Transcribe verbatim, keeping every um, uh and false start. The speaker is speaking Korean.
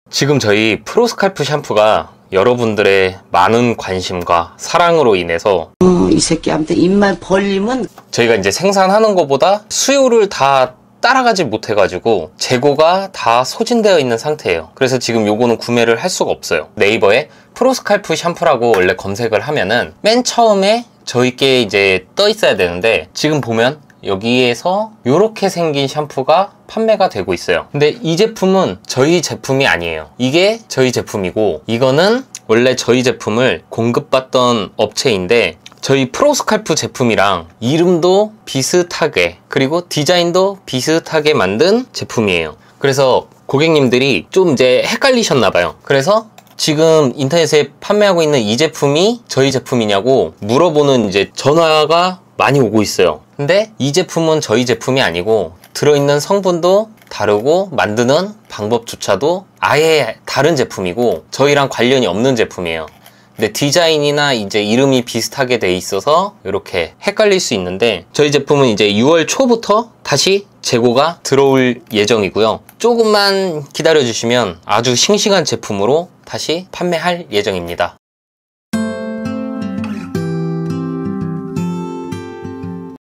지금 저희 프로스칼프 샴푸가 여러분들의 많은 관심과 사랑으로 인해서 어, 이 새끼한테 입만 벌리면 저희가 이제 생산하는 것보다 수요를 다 따라가지 못해가지고 재고가 다 소진되어 있는 상태예요. 그래서 지금 요거는 구매를 할 수가 없어요. 네이버에 프로스칼프 샴푸라고 원래 검색을 하면은 맨 처음에 저희께 이제 떠 있어야 되는데, 지금 보면 여기에서 이렇게 생긴 샴푸가 판매가 되고 있어요. 근데 이 제품은 저희 제품이 아니에요. 이게 저희 제품이고, 이거는 원래 저희 제품을 공급받던 업체인데 저희 프로스칼프 제품이랑 이름도 비슷하게, 그리고 디자인도 비슷하게 만든 제품이에요. 그래서 고객님들이 좀 이제 헷갈리셨나봐요. 그래서 지금 인터넷에 판매하고 있는 이 제품이 저희 제품이냐고 물어보는 이제 전화가 많이 오고 있어요. 근데 이 제품은 저희 제품이 아니고 들어있는 성분도 다르고 만드는 방법조차도 아예 다른 제품이고 저희랑 관련이 없는 제품이에요. 근데 디자인이나 이제 이름이 비슷하게 돼 있어서 이렇게 헷갈릴 수 있는데, 저희 제품은 이제 유월 초부터 다시 재고가 들어올 예정이고요. 조금만 기다려 주시면 아주 싱싱한 제품으로 다시 판매할 예정입니다.